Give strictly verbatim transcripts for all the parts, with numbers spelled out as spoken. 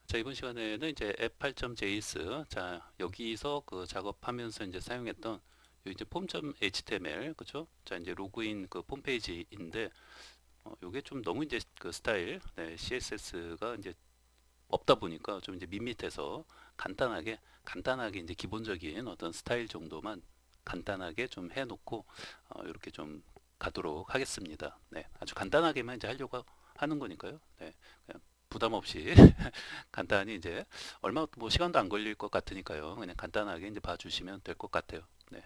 자, 이번 시간에는 이제 앱 팔 점 제이에스, 자, 여기서 그 작업하면서 이제 사용했던 요 이제 폼.html, 그쵸? 자, 이제 로그인 그 홈페이지인데, 어, 요게 좀 너무 이제 그 스타일, 네, 씨에스에스가 이제 없다 보니까 좀 이제 밋밋해서 간단하게, 간단하게 이제 기본적인 어떤 스타일 정도만 간단하게 좀 해놓고, 어, 이렇게 좀 가도록 하겠습니다. 네, 아주 간단하게만 이제 하려고 하는 거니까요. 네, 그냥 부담 없이 간단히 이제 얼마 뭐 시간도 안 걸릴 것 같으니까요. 그냥 간단하게 이제 봐주시면 될 것 같아요. 네.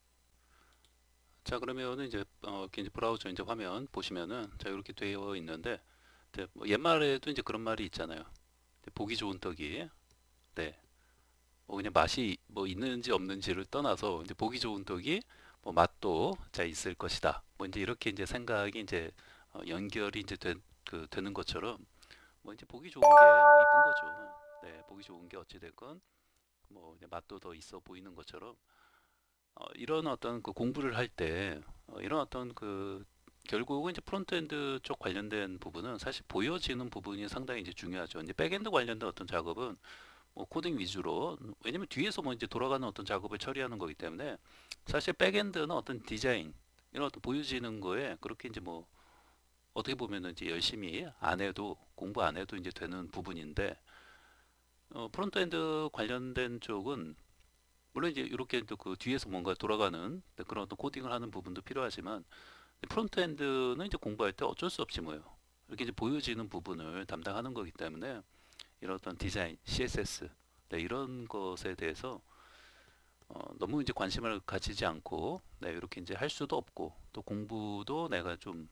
자, 그러면은 이제 어, 이제 브라우저 이제 화면 보시면은 자 이렇게 되어 있는데 이제 뭐 옛말에도 이제 그런 말이 있잖아요. 이제 보기 좋은 떡이 네. 뭐 그냥 맛이 뭐 있는지 없는지를 떠나서 이제 보기 좋은 떡이 뭐 맛도 자 있을 것이다. 뭐 이제 이렇게 이제 생각이 이제 어, 연결이 이제 되, 그 되는 것처럼 뭐 이제 보기 좋은 게 뭐 이쁜 거죠. 네, 보기 좋은 게 어찌 됐건 뭐 이제 맛도 더 있어 보이는 것처럼 어, 이런 어떤 그 공부를 할 때 어, 이런 어떤 그 결국은 이제 프론트엔드 쪽 관련된 부분은 사실 보여지는 부분이 상당히 이제 중요하죠. 이제 백엔드 관련된 어떤 작업은 뭐 코딩 위주로 왜냐면 뒤에서 뭐 이제 돌아가는 어떤 작업을 처리하는 거기 때문에 사실 백엔드는 어떤 디자인 이런 어떤 보여지는 거에 그렇게 이제 뭐 어떻게 보면은 이제 열심히 안 해도 공부 안 해도 이제 되는 부분인데 어, 프론트엔드 관련된 쪽은 물론 이제 이렇게 또 그 뒤에서 뭔가 돌아가는 그런 어떤 코딩을 하는 부분도 필요하지만 프론트엔드는 이제 공부할 때 어쩔 수 없이 뭐예요. 이렇게 이제 보여지는 부분을 담당하는 거기 때문에 이런 어떤 디자인, 씨에스에스 네, 이런 것에 대해서 어, 너무 이제 관심을 가지지 않고 네, 이렇게 이제 할 수도 없고 또 공부도 내가 좀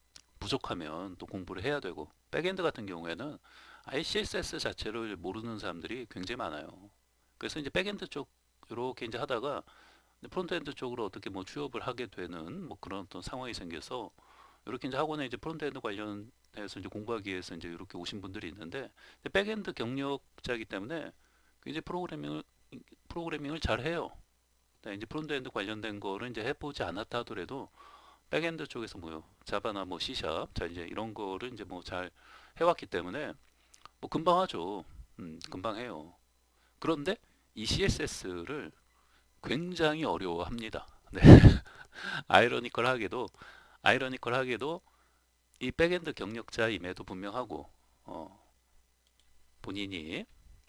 부족하면 또 공부를 해야 되고 백엔드 같은 경우에는 아예 씨에스에스 자체를 모르는 사람들이 굉장히 많아요. 그래서 이제 백엔드 쪽 이렇게 이제 하다가 프론트엔드 쪽으로 어떻게 뭐 취업을 하게 되는 뭐 그런 어떤 상황이 생겨서 이렇게 이제 학원에 이제 프론트엔드 관련해서 이제 공부하기 위해서 이제 이렇게 오신 분들이 있는데 백엔드 경력자이기 때문에 이제 프로그래밍을 프로그래밍을 잘 해요. 네, 이제 프론트엔드 관련된 거를 이제 해보지 않았다 하더라도 백엔드 쪽에서 뭐요 자바나 뭐 C샵 자 이제 이런 거를 이제 뭐 잘 해왔기 때문에 뭐 금방 하죠. 음, 금방 해요. 그런데 이 씨에스에스를 굉장히 어려워합니다. 네. 아이러니컬하게도 아이러니컬하게도 이 백엔드 경력자임에도 분명하고 어, 본인이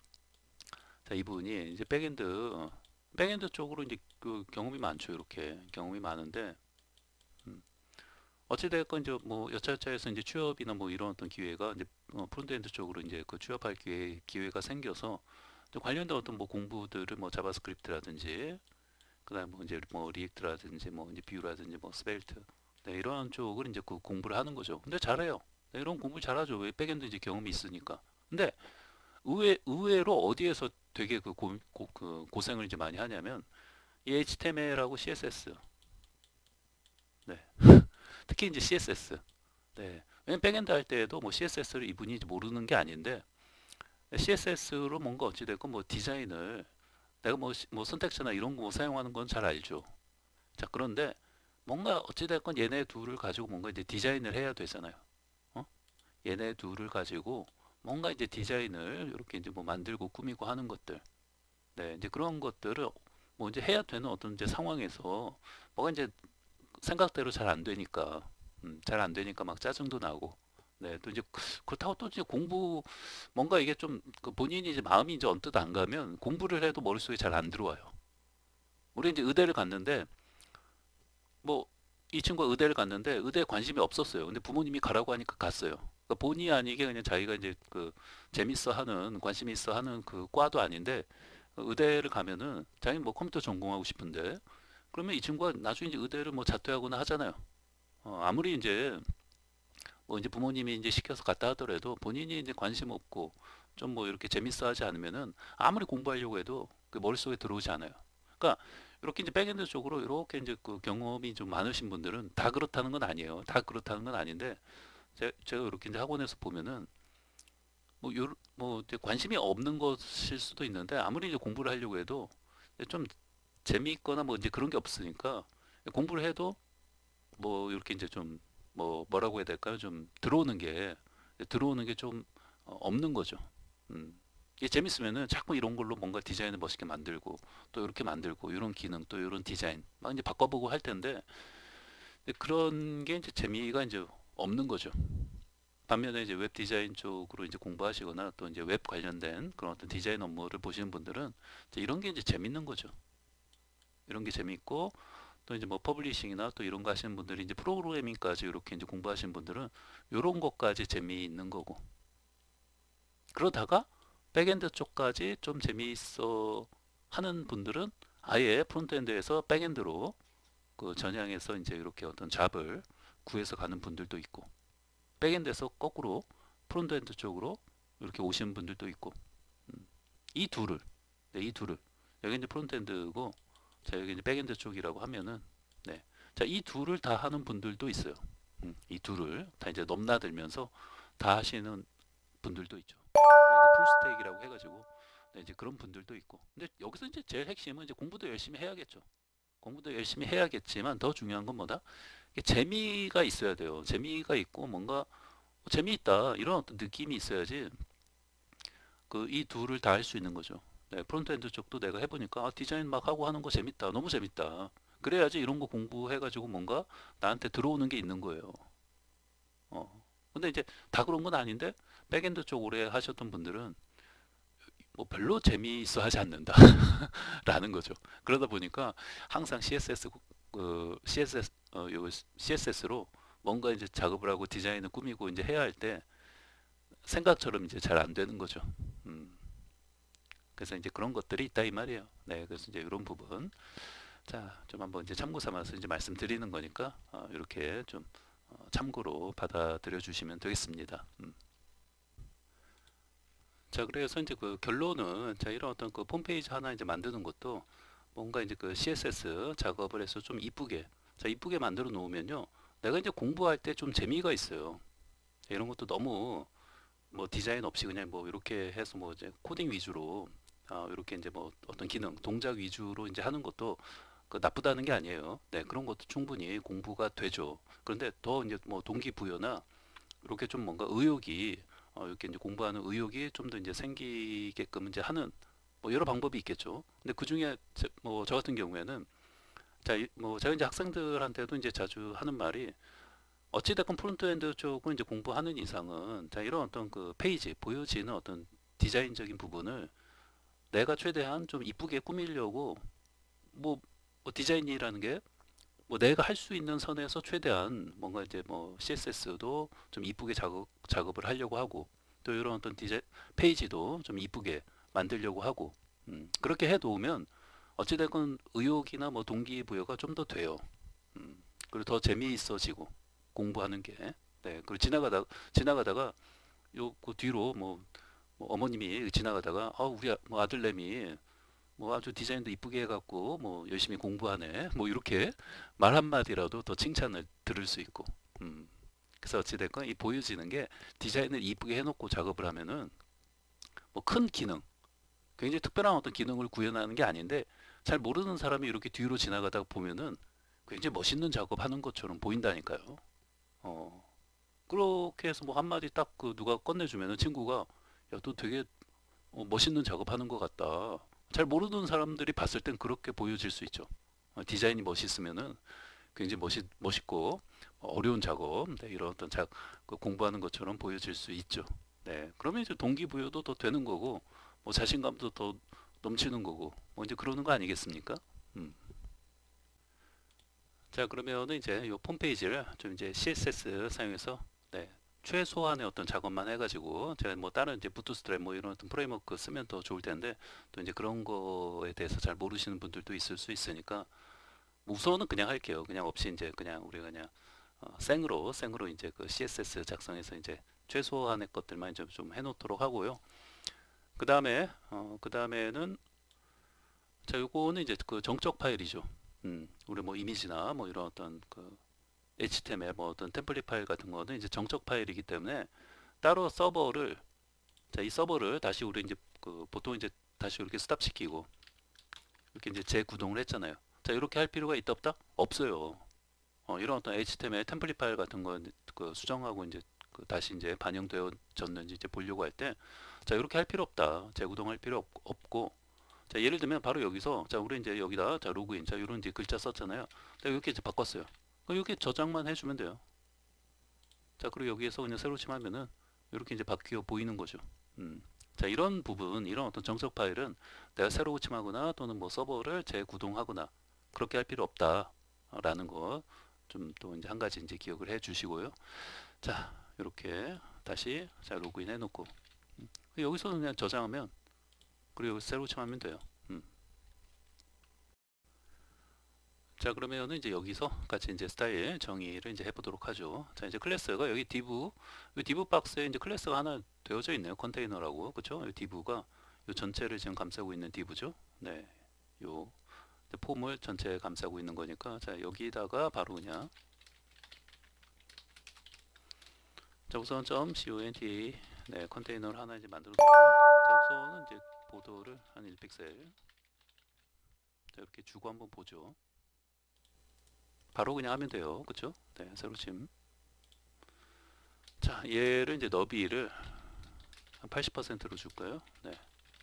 자 이분이 이제 백엔드 어, 백엔드 쪽으로 이제 그 경험이 많죠. 이렇게 경험이 많은데 음, 어찌됐건 이제 뭐 여차여차해서 이제 취업이나 뭐 이런 어떤 기회가 이제 어, 프론트엔드 쪽으로 이제 그 취업할 기회, 기회가 생겨서 관련된 어떤 뭐 공부들을 뭐 자바스크립트라든지 그다음에 뭐 이제 뭐 리액트라든지 뭐 이제 뷰라든지 뭐 스벨트 네, 이런 쪽을 이제 그 공부를 하는 거죠. 근데 잘해요. 네, 이런 공부 잘하죠. 왜 백엔드 이제 경험이 있으니까. 근데 의외 의외로 어디에서 되게 그, 고, 고, 그 고생을 이제 많이 하냐면 이 에이치티엠엘하고 씨에스에스. 네. 특히 이제 씨에스에스. 네. 왜냐면 백엔드 할 때에도 뭐 씨에스에스를 이분이 모르는 게 아닌데 씨에스에스로 뭔가 어찌됐건 뭐 디자인을 내가 뭐, 뭐 선택지나 이런 거 뭐 사용하는 건 잘 알죠. 자, 그런데 뭔가 어찌됐건 얘네 둘을 가지고 뭔가 이제 디자인을 해야 되잖아요. 어? 얘네 둘을 가지고 뭔가 이제 디자인을 이렇게 이제 뭐 만들고 꾸미고 하는 것들. 네, 이제 그런 것들을 뭐 이제 해야 되는 어떤 이제 상황에서 뭐가 이제 생각대로 잘 안 되니까, 음, 잘 안 되니까 막 짜증도 나고. 네, 또 이제 그렇다고 또 이제 공부 뭔가 이게 좀그 본인이 이제 마음이 이제 언뜻 안 가면 공부를 해도 머릿속에 잘 안 들어와요. 우리 이제 의대를 갔는데 뭐 이 친구가 의대를 갔는데 의대에 관심이 없었어요. 근데 부모님이 가라고 하니까 갔어요. 그러니까 본의 아니게 그냥 자기가 이제 그 재밌어 하는 관심 있어 하는 그 과도 아닌데 의대를 가면은 자기는 뭐 컴퓨터 전공하고 싶은데 그러면 이 친구가 나중에 이제 의대를 뭐 자퇴하거나 하잖아요. 어, 아무리 이제 뭐 이제 부모님이 이제 시켜서 갔다 하더라도 본인이 이제 관심 없고 좀 뭐 이렇게 재밌어 하지 않으면은 아무리 공부하려고 해도 그 머릿속에 들어오지 않아요. 그러니까 이렇게 이제 백엔드 쪽으로 이렇게 이제 그 경험이 좀 많으신 분들은 다 그렇다는 건 아니에요. 다 그렇다는 건 아닌데 제, 제가 이렇게 이제 학원에서 보면은 뭐, 요, 뭐 이제 관심이 없는 것일 수도 있는데 아무리 이제 공부를 하려고 해도 좀 재미있거나 뭐 이제 그런 게 없으니까 공부를 해도 뭐 이렇게 이제 좀 뭐 뭐라고 해야 될까요? 좀 들어오는 게 들어오는 게 좀 없는 거죠. 음. 이게 재밌으면은 자꾸 이런 걸로 뭔가 디자인을 멋있게 만들고 또 이렇게 만들고 이런 기능 또 이런 디자인 막 이제 바꿔보고 할 텐데 근데 그런 게 이제 재미가 이제 없는 거죠. 반면에 이제 웹 디자인 쪽으로 이제 공부하시거나 또 이제 웹 관련된 그런 어떤 디자인 업무를 보시는 분들은 이제 이런 게 이제 재밌는 거죠. 이런 게 재밌고 또 이제 뭐 퍼블리싱이나 또 이런 거 하시는 분들이 이제 프로그래밍까지 이렇게 이제 공부하시는 분들은 이런 것까지 재미있는 거고 그러다가 백엔드 쪽까지 좀 재미있어 하는 분들은 아예 프론트엔드에서 백엔드로 그 전향해서 이제 이렇게 어떤 잡을 구해서 가는 분들도 있고 백엔드에서 거꾸로 프론트엔드 쪽으로 이렇게 오시는 분들도 있고 음, 이 둘을 네, 이 둘을 여기 이제 프론트엔드고 자 여기 이제 백엔드 쪽이라고 하면은 네, 자 이 둘을 다 하는 분들도 있어요. 음, 이 둘을 다 이제 넘나들면서 다 하시는 분들도 있죠. 네, 이제 풀스택이라고 해가지고 네, 이제 그런 분들도 있고 근데 여기서 이제 제일 핵심은 이제 공부도 열심히 해야겠죠. 공부도 열심히 해야겠지만 더 중요한 건 뭐다? 이게 재미가 있어야 돼요. 재미가 있고 뭔가 재미있다 이런 어떤 느낌이 있어야지 그 이 둘을 다 할 수 있는 거죠. 네, 프론트엔드 쪽도 내가 해보니까 아, 디자인 막 하고 하는 거 재밌다. 너무 재밌다. 그래야지 이런 거 공부해가지고 뭔가 나한테 들어오는 게 있는 거예요. 어. 근데 이제 다 그런 건 아닌데 백엔드 쪽 오래 하셨던 분들은 뭐 별로 재미있어 하지 않는다 라는 거죠. 그러다 보니까 항상 씨에스에스 그 씨에스에스 어, 요 씨에스에스로 뭔가 이제 작업을 하고 디자인을 꾸미고 이제 해야 할 때 생각처럼 이제 잘 안 되는 거죠. 음. 그래서 이제 그런 것들이 있다 이 말이에요. 네, 그래서 이제 이런 부분 자, 좀 한번 이제 참고 삼아서 이제 말씀드리는 거니까 어, 이렇게 좀 어, 참고로 받아들여 주시면 되겠습니다. 음. 자, 그래서 이제 그 결론은 자, 이런 어떤 그 홈페이지 하나 이제 만드는 것도 뭔가 이제 그 씨에스에스 작업을 해서 좀 이쁘게 자, 이쁘게 만들어 놓으면요. 내가 이제 공부할 때 좀 재미가 있어요. 이런 것도 너무 뭐 디자인 없이 그냥 뭐 이렇게 해서 뭐 이제 코딩 위주로 아, 이렇게 이제 뭐 어떤 기능, 동작 위주로 이제 하는 것도 그 나쁘다는 게 아니에요. 네, 그런 것도 충분히 공부가 되죠. 그런데 더 이제 뭐 동기부여나 이렇게 좀 뭔가 의욕이 어, 이렇게 이제 공부하는 의욕이 좀 더 이제 생기게끔 이제 하는 뭐 여러 방법이 있겠죠. 근데 그 중에 뭐 저 같은 경우에는 자, 뭐 제가 이제 학생들한테도 이제 자주 하는 말이 어찌됐건 프론트엔드 쪽을 이제 공부하는 이상은 자, 이런 어떤 그 페이지 보여지는 어떤 디자인적인 부분을 내가 최대한 좀 이쁘게 꾸미려고 뭐, 뭐 디자인이라는 게 뭐 내가 할 수 있는 선에서 최대한 뭔가 이제 뭐 씨에스에스도 좀 이쁘게 작업, 작업을 하려고 하고 또 이런 어떤 디자인 페이지도 좀 이쁘게 만들려고 하고 음, 그렇게 해 놓으면 어찌됐건 의욕이나 뭐 동기부여가 좀 더 돼요. 음, 그리고 더 재미있어지고 공부하는 게 네, 그리고 지나가다 지나가다가 요 그 뒤로 뭐, 뭐 어머님이 지나가다가 아 우리 아, 뭐 아들내미 뭐 아주 디자인도 이쁘게 해갖고 뭐 열심히 공부하네 뭐 이렇게 말 한마디라도 더 칭찬을 들을 수 있고 음. 그래서 어찌됐건 이 보여지는 게 디자인을 이쁘게 해놓고 작업을 하면은 뭐 큰 기능 굉장히 특별한 어떤 기능을 구현하는 게 아닌데 잘 모르는 사람이 이렇게 뒤로 지나가다 보면은 굉장히 멋있는 작업하는 것처럼 보인다니까요. 어. 그렇게 해서 뭐 한마디 딱 그 누가 꺼내주면은 친구가 야, 너 되게 어, 멋있는 작업하는 것 같다. 잘 모르는 사람들이 봤을 땐 그렇게 보여질 수 있죠. 어, 디자인이 멋있으면은 굉장히 멋있, 멋있고 어려운 작업, 네, 이런 어떤 작, 그 공부하는 것처럼 보여질 수 있죠. 네, 그러면 이제 동기부여도 더 되는 거고, 뭐 자신감도 더 넘치는 거고, 뭐 이제 그러는 거 아니겠습니까? 음. 자, 그러면은 이제 요 홈페이지를 좀 이제 씨에스에스 사용해서 네, 최소한의 어떤 작업만 해가지고 제가 뭐 다른 이제 부트스트랩 뭐 이런 어떤 프레임워크 쓰면 더 좋을 텐데 또 이제 그런 거에 대해서 잘 모르시는 분들도 있을 수 있으니까 뭐 우선은 그냥 할게요. 그냥 없이 이제 그냥 우리가 그냥 어, 생으로 생으로 이제 그 씨에스에스 작성해서 이제 최소한의 것들만 이제 좀 해놓도록 하고요. 그 다음에 어, 그 다음에는 자 요거는 이제 그 정적 파일이죠. 음, 우리 뭐 이미지나 뭐 이런 어떤 그 에이치티엠엘 뭐 어떤 템플릿 파일 같은 거는 이제 정적 파일이기 때문에 따로 서버를 자, 이 서버를 다시 우리 이제 그 보통 이제 다시 이렇게 스탑 시키고 이렇게 이제 재구동을 했잖아요. 자, 이렇게 할 필요가 있다 없다? 없어요. 어, 이런 어떤 에이치티엠엘 템플릿 파일 같은 거 그 수정하고 이제 그 다시 이제 반영되어졌는지 이제 보려고 할 때, 자 이렇게 할 필요 없다. 재구동할 필요 없, 없고, 자 예를 들면 바로 여기서, 자 우리 이제 여기다 자 로그인, 자 이런 이제 글자 썼잖아요. 자 이렇게 이제 바꿨어요. 그럼 이렇게 저장만 해주면 돼요. 자 그리고 여기에서 그냥 새로 침하면은 이렇게 이제 바뀌어 보이는 거죠. 음. 자 이런 부분, 이런 어떤 정석 파일은 내가 새로 고침하거나 또는 뭐 서버를 재구동하거나 그렇게 할 필요 없다라는 거 좀 또 이제 한 가지 이제 기억을 해 주시고요. 자 이렇게 다시 자 로그인 해놓고, 음. 여기서 그냥 저장하면, 그리고 새로 고침하면 돼요. 음. 자 그러면은 이제 여기서 같이 이제 스타일 정의를 이제 해보도록 하죠. 자 이제 클래스가 여기 div, 이 div 박스에 이제 클래스가 하나 되어져 있네요. 컨테이너라고, 그렇죠? 이 div가 요 전체를 지금 감싸고 있는 div죠. 네, 요 폼을 전체 감싸고 있는 거니까, 자 여기다가 바로 그냥, 자 우선 점 conta, 네 컨테이너를 하나 이제 만들어 놓고요. 자 우선은 이제 보도를 한 일 픽셀, 자 이렇게 주고 한번 보죠. 바로 그냥 하면 돼요. 그쵸? 네, 새로 침. 자, 얘를 이제 너비를 한 팔십 퍼센트로 줄까요? 네.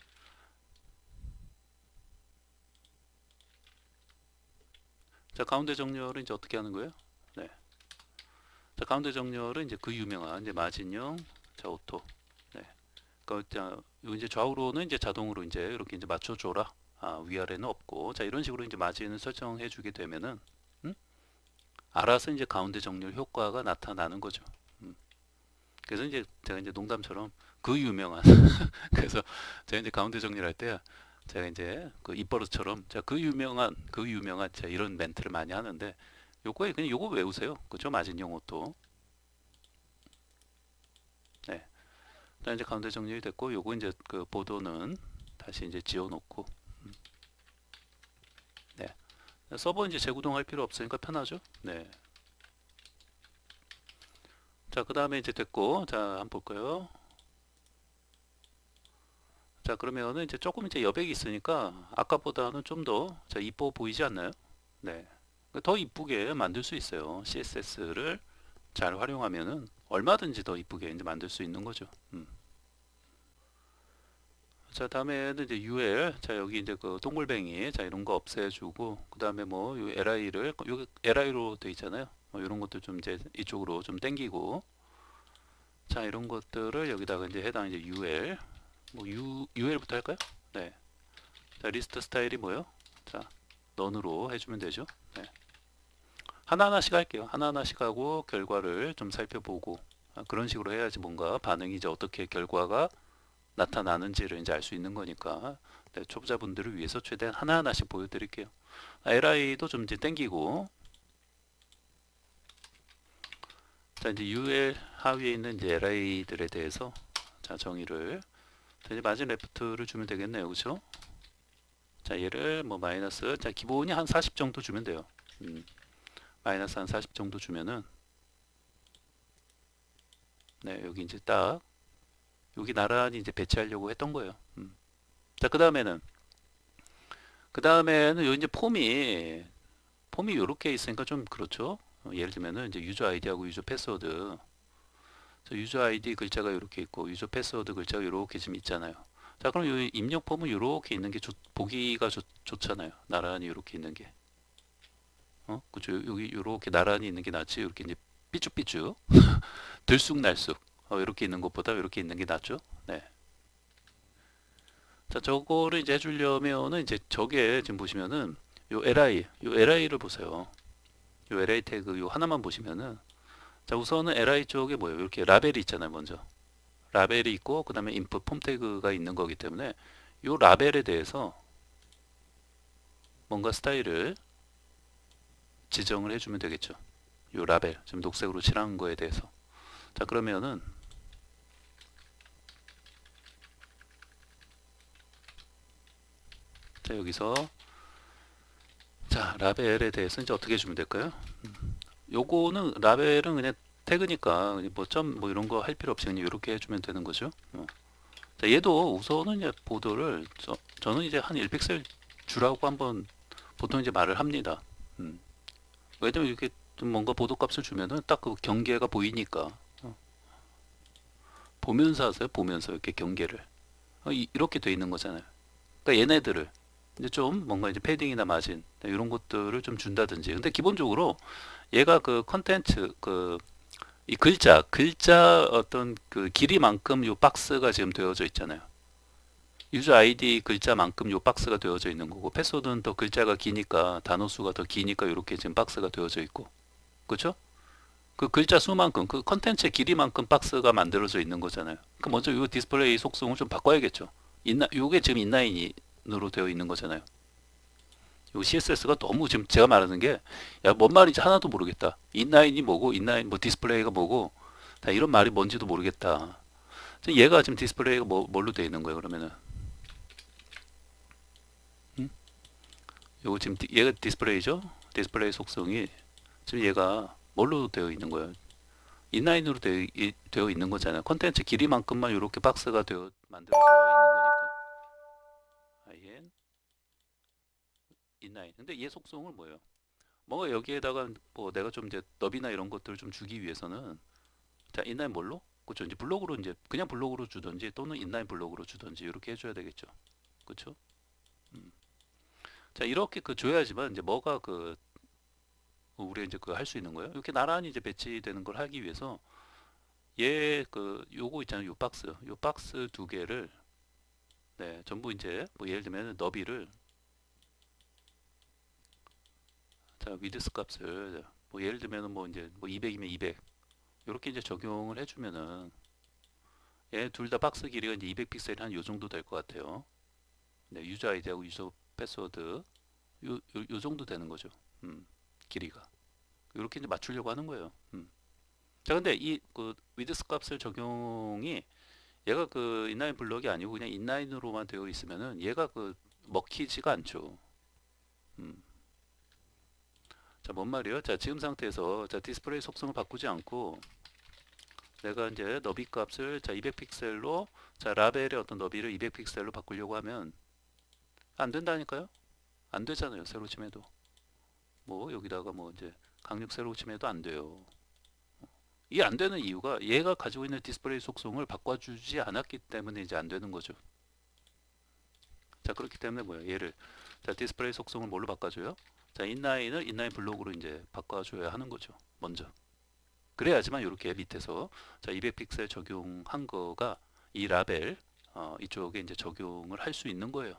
자, 가운데 정렬은 이제 어떻게 하는 거예요? 네. 자, 가운데 정렬은 이제 그 유명한 이제 마진형, 자, 오토. 네. 그러니까 이제 좌우로는 이제 자동으로 이제 이렇게 이제 맞춰줘라. 아, 위아래는 없고. 자, 이런 식으로 이제 마진을 설정해 주게 되면은, 음? 알아서 이제 가운데 정렬 효과가 나타나는 거죠. 음. 그래서 이제 제가 이제 농담처럼 그 유명한 그래서 제가 이제 가운데 정리할 때 제가 이제 그 입버릇처럼 자 그 유명한 그 유명한 제가 이런 멘트를 많이 하는데, 요거에 그냥 요거 외우세요. 그죠? 마진용 옷도. 네. 일단 이제 가운데 정렬이 됐고, 요거 이제 그 보도는 다시 이제 지워놓고, 음. 네. 서버 이제 재구동할 필요 없으니까 편하죠. 네. 자, 그 다음에 이제 됐고, 자, 한번 볼까요? 자, 그러면은 이제 조금 이제 여백이 있으니까 아까보다는 좀 더 자, 이뻐 보이지 않나요? 네. 더 이쁘게 만들 수 있어요. 씨에스에스를 잘 활용하면은 얼마든지 더 이쁘게 이제 만들 수 있는 거죠. 음. 자, 다음에는 이제 유엘. 자, 여기 이제 그 동글뱅이. 자, 이런 거 없애주고, 그 다음에 뭐, 요 엘아이를, 요 엘아이로 돼 있잖아요. 뭐, 이런 것도 좀 이제 이쪽으로 좀 땡기고, 자, 이런 것들을 여기다가 이제 해당 이제 유엘. 뭐, 유, 유엘부터 할까요? 네. 자, 리스트 스타일이 뭐요? 자, 넌으로 해주면 되죠. 네. 하나하나씩 할게요. 하나하나씩 하고 결과를 좀 살펴보고, 아, 그런 식으로 해야지 뭔가 반응이 이제 어떻게 결과가 나타나는지를 이제 알 수 있는 거니까, 네, 초보자분들을 위해서 최대한 하나하나씩 보여드릴게요. 아, 엘아이도 좀 이제 땡기고, 자 이제 유엘 하위에 있는 이제 엘아이들에 대해서 자 정의를, 자, 이제 마진 레프트를 주면 되겠네요, 그렇죠? 자 얘를 뭐 마이너스, 자 기본이 한 사십 정도 주면 돼요. 음, 마이너스 한 사십 정도 주면은, 네 여기 이제 딱 여기 나란히 이제 배치하려고 했던 거예요. 음. 자그 다음에는 그 다음에는 요 이제 폼이 폼이 요렇게 있으니까 좀 그렇죠. 어, 예를 들면은 이제 유저 아이디하고 유저 패스워드, 유저 아이디 글자가 이렇게 있고 유저 패스워드 글자가 이렇게 지금 있잖아요. 자 그럼 이 입력 폼은 이렇게 있는 게 좋, 보기가 좋, 좋잖아요. 나란히 이렇게 있는 게, 어 그죠? 여기 이렇게 나란히 있는 게 낫지, 이렇게 이제 삐쭉삐쭉 들쑥날쑥 어, 이렇게 있는 것보다 이렇게 있는 게 낫죠. 네. 자 저거를 이제 해주려면은 이제 저게 지금 보시면은 요 엘아이, 요 엘아이를 보세요. 요 엘아이 태그 요 하나만 보시면은, 자 우선은 엘아이 쪽에 뭐예요? 이렇게 라벨이 있잖아요. 먼저 라벨이 있고 그 다음에 input 폼 태그가 있는 거기 때문에 요 라벨에 대해서 뭔가 스타일을 지정을 해주면 되겠죠. 요 라벨 지금 녹색으로 칠한 거에 대해서. 자 그러면은 자 여기서 자 라벨에 대해서 이제 어떻게 해주면 될까요? 음, 요거는 라벨은 그냥 태그니까 뭐 점 뭐 이런 거 할 필요 없이 그냥 이렇게 해주면 되는 거죠. 어. 자 얘도 우선은 이제 보도를 저, 저는 이제 한 일 픽셀 주라고 한번 보통 이제 말을 합니다. 음. 왜냐면 이렇게 좀 뭔가 보도 값을 주면은 딱 그 경계가 보이니까. 어. 보면서 하세요. 보면서 이렇게 경계를. 어, 이, 이렇게 돼 있는 거잖아요. 그러니까 얘네들을 이제 좀 뭔가 이제 패딩이나 마진 이런 것들을 좀 준다든지. 근데 기본적으로 얘가 그 컨텐츠 그 이 글자 글자 어떤 그 길이만큼 요 박스가 지금 되어져 있잖아요. 유저 아이디 글자만큼 요 박스가 되어져 있는 거고, 패스워드는 더 글자가 기니까 단어 수가 더 기니까 이렇게 지금 박스가 되어져 있고, 그렇죠? 그 글자 수만큼 그 컨텐츠의 길이만큼 박스가 만들어져 있는 거잖아요. 그 먼저 요 디스플레이 속성을 좀 바꿔야겠죠. 인나 요게 지금 인라인으로 되어 있는 거잖아요. 요 씨에스에스가 너무 지금 제가 말하는 게 야 뭔 말인지 하나도 모르겠다. 인라인이 뭐고 인라인 뭐 디스플레이가 뭐고 다 이런 말이 뭔지도 모르겠다. 얘가 지금 디스플레이가 뭐 뭘로 되어 있는 거예요 그러면은? 음? 요거 지금 디, 얘가 디스플레이죠? 디스플레이 속성이 지금 얘가 뭘로 되어 있는 거예요? 인라인으로 되어, 이- 되어 있는 거잖아요. 콘텐츠 길이만큼만 이렇게 박스가 되어 만들어져 있는 거니까. 아이엔 인라인. 근데 얘 속성은 뭐예요? 뭔가 여기에다가 뭐 내가 좀 이제 너비나 이런 것들을 좀 주기 위해서는 자 인라인 뭘로? 그렇죠. 이제 블록으로 이제 그냥 블록으로 주든지 또는 인라인 블록으로 주든지 이렇게 해줘야 되겠죠. 그렇죠? 음. 자 이렇게 그 줘야지만 이제 뭐가 그 우리가 이제 그 할 수 있는 거예요. 이렇게 나란히 이제 배치되는 걸 하기 위해서 얘 그 요거 있잖아요. 요 박스, 요 박스 두 개를 네 전부 이제 뭐 예를 들면 너비를 자 위드스 값을 뭐 예를 들면 뭐 이제 뭐 이백이면 이백 이렇게 이제 적용을 해주면은 얘 둘 다 박스 길이가 이제 이백 픽셀이 한 요 정도 될 것 같아요. 네 유저 아이디하고 유저 패스워드 요, 요, 요 정도 되는 거죠. 음, 길이가 이렇게 이제 맞추려고 하는 거예요. 음. 자 근데 이 그 위드스 값을 적용이 얘가 그 인라인 블럭이 아니고 그냥 인라인으로만 되어 있으면은 얘가 그 먹히지가 않죠. 음. 자, 뭔 말이에요? 자, 지금 상태에서 자, 디스플레이 속성을 바꾸지 않고 내가 이제 너비 값을 자, 이백 픽셀로 자, 라벨의 어떤 너비를 이백 픽셀로 바꾸려고 하면 안 된다니까요? 안 되잖아요. 세로 침해도. 뭐 여기다가 뭐 이제 강력 세로 침해도 안 돼요. 이게 안 되는 이유가 얘가 가지고 있는 디스플레이 속성을 바꿔주지 않았기 때문에 이제 안 되는 거죠. 자, 그렇기 때문에 뭐야? 얘를 자, 디스플레이 속성을 뭘로 바꿔줘요? 자, 인라인을 인라인 블록으로 이제 바꿔줘야 하는 거죠. 먼저. 그래야지만 이렇게 밑에서 자, 이백 픽셀 적용한 거가 이 라벨 어, 이쪽에 이제 적용을 할 수 있는 거예요.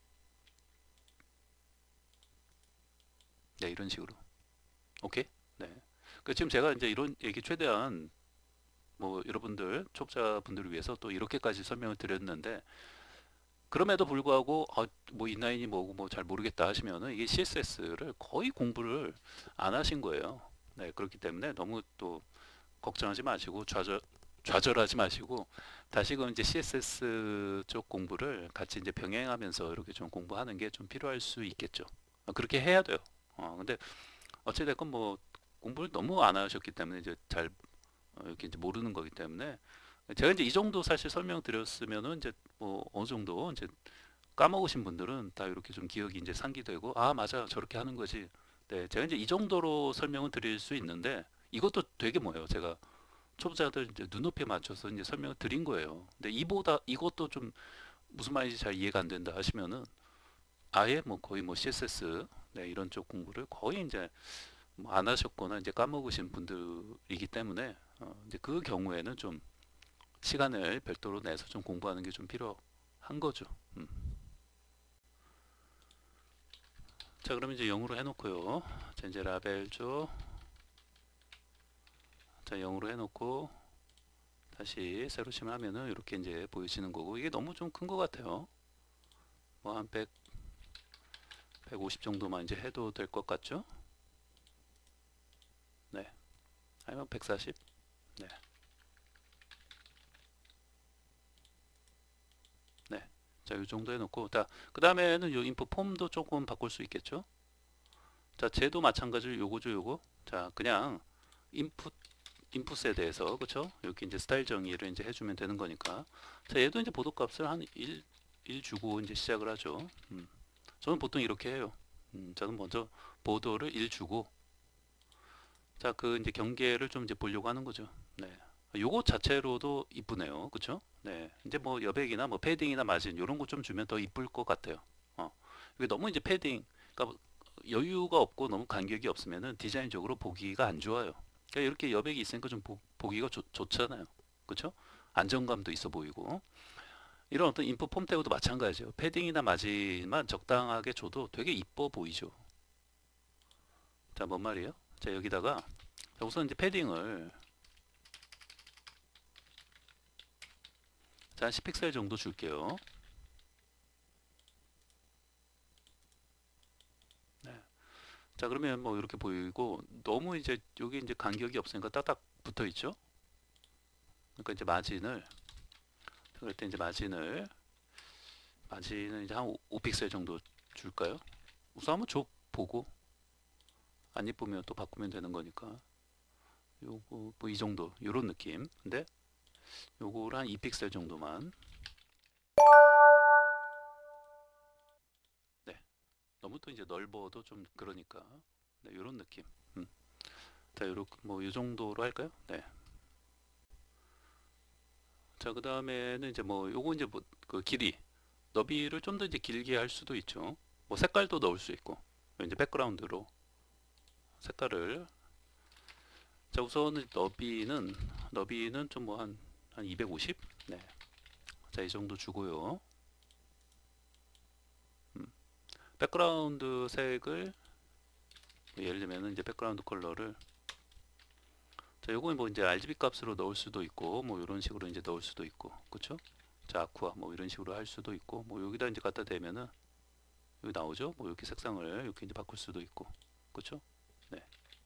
네, 이런 식으로. 오케이? 네. 그 지금 제가 이제 이런 얘기 최대한 뭐 여러분들 초보자분들을 위해서 또 이렇게까지 설명을 드렸는데 그럼에도 불구하고 아, 뭐 인라인이 뭐고 뭐 잘 모르겠다 하시면은 이게 씨에스에스를 거의 공부를 안 하신 거예요. 네, 그렇기 때문에 너무 또 걱정하지 마시고 좌절 좌절하지 마시고 다시금 이제 씨에스에스 쪽 공부를 같이 이제 병행하면서 이렇게 좀 공부하는 게 좀 필요할 수 있겠죠. 어, 그렇게 해야 돼요. 어, 근데 어찌됐건 뭐 공부를 너무 안 하셨기 때문에 이제 잘 어, 이렇게 이제 모르는 거기 때문에 제가 이제 이 정도 사실 설명드렸으면은 이제 뭐 어느 정도 이제 까먹으신 분들은 다 이렇게 좀 기억이 이제 상기되고 아 맞아 저렇게 하는 거지. 네, 제가 이제 이 정도로 설명을 드릴 수 있는데 이것도 되게 뭐예요. 제가 초보자들 이제 눈높이에 맞춰서 이제 설명을 드린 거예요. 근데 이보다 이것도 좀 무슨 말인지 잘 이해가 안 된다 하시면은 아예 뭐 거의 뭐 씨에스에스 네, 이런 쪽 공부를 거의 이제 뭐안 하셨거나 이제 까먹으신 분들이기 때문에 어, 이제 그 경우에는 좀 시간을 별도로 내서 좀 공부하는 게 좀 필요한 거죠. 음. 자, 그럼 이제 영어로 해놓고요. 자, 이제 라벨죠. 자, 영어로 해놓고 다시 세로 심하면은 이렇게 이제 보여지는 거고 이게 너무 좀 큰 것 같아요. 뭐 한 백, 백오십 정도만 이제 해도 될 것 같죠? 네. 아니면 백사십? 네. 네. 자, 이 정도 해놓고, 자, 그 다음에는 이 인풋 폼도 조금 바꿀 수 있겠죠? 자, 쟤도 마찬가지로 요거죠, 요거. 자, 그냥 인풋, 인풋에 대해서, 그쵸? 이렇게 이제 스타일 정의를 이제 해주면 되는 거니까. 자, 얘도 이제 보도 값을 한 일, 일 주고 이제 시작을 하죠. 음. 저는 보통 이렇게 해요. 음, 저는 먼저 보도를 일 주고, 자, 그 이제 경계를 좀 이제 보려고 하는 거죠. 네. 요거 자체로도 이쁘네요. 그쵸? 네. 이제 뭐 여백이나 뭐 패딩이나 마진 요런 거 좀 주면 더 이쁠 것 같아요. 어. 이게 너무 이제 패딩, 그러니까 여유가 없고 너무 간격이 없으면은 디자인적으로 보기가 안 좋아요. 그러니까 이렇게 여백이 있으니까 좀 보, 보기가 좋, 좋잖아요. 그쵸? 안정감도 있어 보이고. 이런 어떤 인풋 폼 태그도 마찬가지예요. 패딩이나 마진만 적당하게 줘도 되게 이뻐 보이죠. 자, 뭔 말이에요? 자, 여기다가 자, 우선 이제 패딩을 자, 한 십 픽셀 정도 줄게요. 네. 자, 그러면 뭐 이렇게 보이고 너무 이제 여기 이제 간격이 없으니까 딱딱 붙어 있죠. 그러니까 이제 마진을 그럴 때 이제 마진을 마진은 이제 한 오 픽셀 정도 줄까요? 우선 한번 줘 보고 안 이쁘면 또 바꾸면 되는 거니까 요거 뭐 이 정도 요런 느낌. 근데 요거를 한 이 픽셀 정도만. 네. 너무 또 이제 넓어도 좀 그러니까 네, 요런 느낌. 음. 자, 요렇게 뭐 요 정도로 할까요? 네. 자, 그다음에는 이제 뭐 요거 이제 뭐 그 길이 너비를 좀 더 이제 길게 할 수도 있죠. 뭐 색깔도 넣을 수 있고 이제 백그라운드로 색깔을 자 우선은 너비는 너비는 좀 뭐 한 한 이백오십 네. 자, 이 정도 주고요. 음. 백그라운드 색을 뭐 예를 들면 이제 백그라운드 컬러를 자 요거는 뭐 이제 알지비 값으로 넣을 수도 있고 뭐 이런 식으로 이제 넣을 수도 있고 그쵸? 자 아쿠아 뭐 이런 식으로 할 수도 있고 뭐 여기다 이제 갖다 대면은 여기 나오죠? 뭐 이렇게 색상을 이렇게 이제 바꿀 수도 있고 그쵸? 네.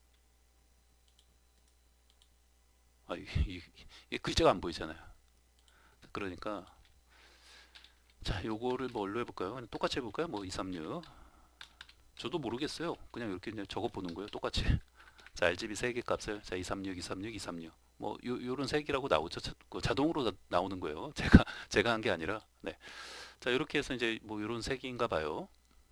아, 이, 이, 이 글자가 안 보이잖아요. 그러니까 자 요거를 뭘로 해볼까요? 그냥 똑같이 해볼까요? 뭐 이백삼십육 저도 모르겠어요. 그냥 이렇게 그냥 적어 보는 거예요. 똑같이 자 알지비 세 개 값을 자 이백삼십육, 이백삼십육, 이백삼십육 뭐 요, 요런 색이라고 나오죠. 자, 그 자동으로 나, 나오는 거예요. 제가 제가 한 게 아니라 네. 자 이렇게 해서 이제 뭐 요런 색인가 봐요.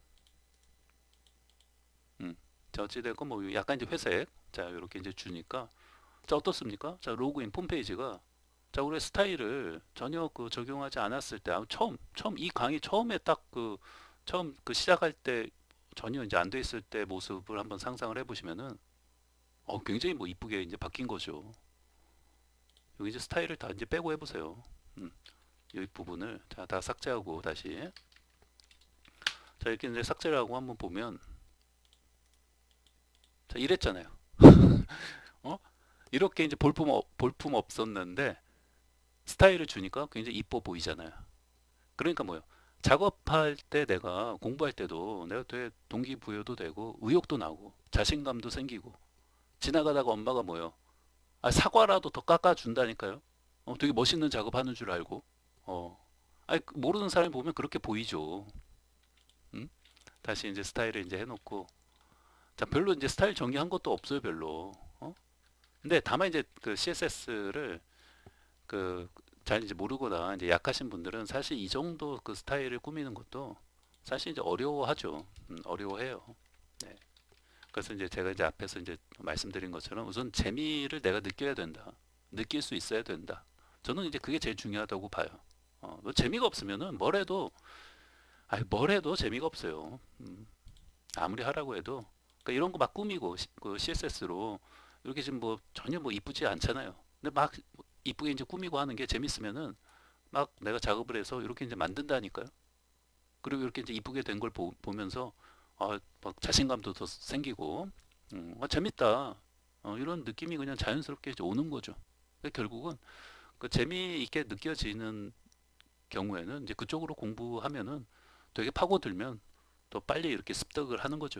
음. 자 어찌됐건 뭐 약간 이제 회색 자 이렇게 이제 주니까 자 어떻습니까? 자 로그인 홈페이지가 자 우리 스타일을 전혀 그 적용하지 않았을 때 아, 처음 처음 이 강의 처음에 딱 그 처음 그 시작할 때 전혀 이제 안 돼 있을 때 모습을 한번 상상을 해보시면은 어 굉장히 뭐 이쁘게 이제 바뀐 거죠. 여기 이제 스타일을 다 이제 빼고 해보세요. 음, 이 부분을 자 다 삭제하고 다시 자 이렇게 이제 삭제를 하고 한번 보면 자 이랬잖아요. 어 이렇게 이제 볼품 어- 볼품 없었는데 스타일을 주니까 굉장히 이뻐 보이잖아요. 그러니까 뭐요? 작업할 때 내가 공부할 때도 내가 되게 동기부여도 되고 의욕도 나고 자신감도 생기고 지나가다가 엄마가 뭐요? 아, 사과라도 더 깎아준다니까요. 어, 되게 멋있는 작업하는 줄 알고. 어, 아니, 그 모르는 사람이 보면 그렇게 보이죠. 음? 다시 이제 스타일을 이제 해놓고 자 별로 이제 스타일 정리한 것도 없어요 별로. 어? 근데 다만 이제 그 씨에스에스를 그 잘 이제 모르거나 이제 약하신 분들은 사실 이 정도 그 스타일을 꾸미는 것도 사실 이제 어려워하죠. 음, 어려워해요. 네. 그래서 이제 제가 이제 앞에서 이제 말씀드린 것처럼 우선 재미를 내가 느껴야 된다. 느낄 수 있어야 된다. 저는 이제 그게 제일 중요하다고 봐요. 어, 뭐 재미가 없으면은 뭘 해도 아니 뭘 해도 재미가 없어요. 음, 아무리 하라고 해도 그러니까 이런 거 막 꾸미고 시- 그 씨에스에스로 이렇게 지금 뭐 전혀 뭐 이쁘지 않잖아요. 근데 막 이쁘게 이제 꾸미고 하는 게 재밌으면은 막 내가 작업을 해서 이렇게 이제 만든다니까요. 그리고 이렇게 이제 이쁘게 된 걸 보면서 아, 막 자신감도 더 생기고 음, 아, 재밌다. 어, 이런 느낌이 그냥 자연스럽게 이제 오는 거죠. 그러니까 결국은 그 재미있게 느껴지는 경우에는 이제 그쪽으로 공부하면은 되게 파고들면 더 빨리 이렇게 습득을 하는 거죠.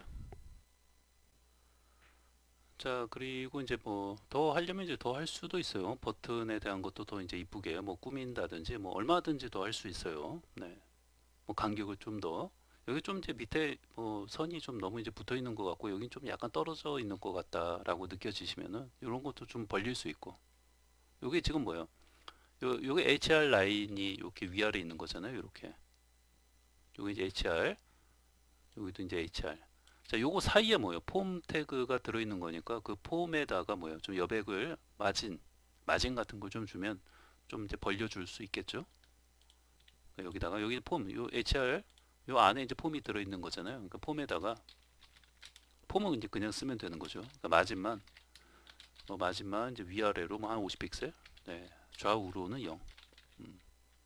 자, 그리고 이제 뭐 더 하려면 이제 더 할 수도 있어요. 버튼에 대한 것도 더 이제 이쁘게 뭐 꾸민다든지 뭐 얼마든지 더 할 수 있어요. 네. 뭐 간격을 좀 더. 여기 좀 이제 밑에 뭐 선이 좀 너무 이제 붙어 있는 것 같고 여긴 좀 약간 떨어져 있는 것 같다라고 느껴지시면은 이런 것도 좀 벌릴 수 있고. 요게 지금 뭐예요? 요 요게 에이치알 라인이 이렇게 위아래 있는 거잖아요. 이렇게. 요게 이제 에이치알, 여기도 이제 에이치알. 자, 요거 사이에 뭐예요? 폼 태그가 들어 있는 거니까 그 폼에다가 뭐예요? 좀 여백을 마진 마진 같은 걸 좀 주면 좀 이제 벌려줄 수 있겠죠. 그러니까 여기다가 여기 폼, 요 에이치알 요 안에 이제 폼이 들어있는 거잖아요. 그러니까 폼에다가 폼은 이제 그냥 쓰면 되는 거죠. 그러니까 마진만 뭐 마진만 이제 위아래로 뭐 한 오십 픽셀, 네, 좌우로는 영. 음,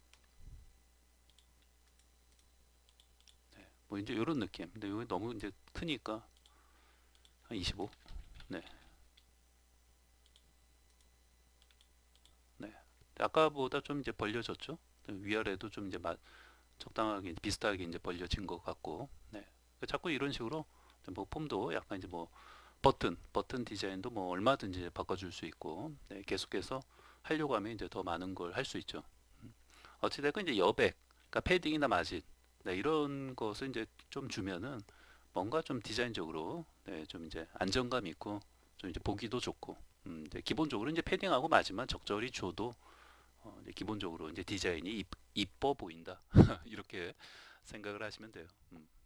네, 뭐 이제 이런 느낌. 근데 여기 너무 이제 크니까 한 이십오. 네, 네. 아까보다 좀 이제 벌려졌죠. 위아래도 좀 이제 마, 적당하게 비슷하게 이제 벌려진 것 같고, 네. 자꾸 이런 식으로 뭐 폼도 약간 이제 뭐 버튼, 버튼 디자인도 뭐 얼마든지 바꿔줄 수 있고, 네, 계속해서 하려고 하면 이제 더 많은 걸 할 수 있죠. 음. 어찌됐건 이제 여백, 그러니까 패딩이나 마진, 네, 이런 것을 이제 좀 주면은 뭔가 좀 디자인적으로, 네, 좀 이제 안정감 있고, 좀 이제 보기도 좋고, 음, 이제 기본적으로 이제 패딩하고 마진만 적절히 줘도 어, 이제 기본적으로 이제 디자인이 이, 이뻐 보인다. 이렇게 생각을 하시면 돼요. 음.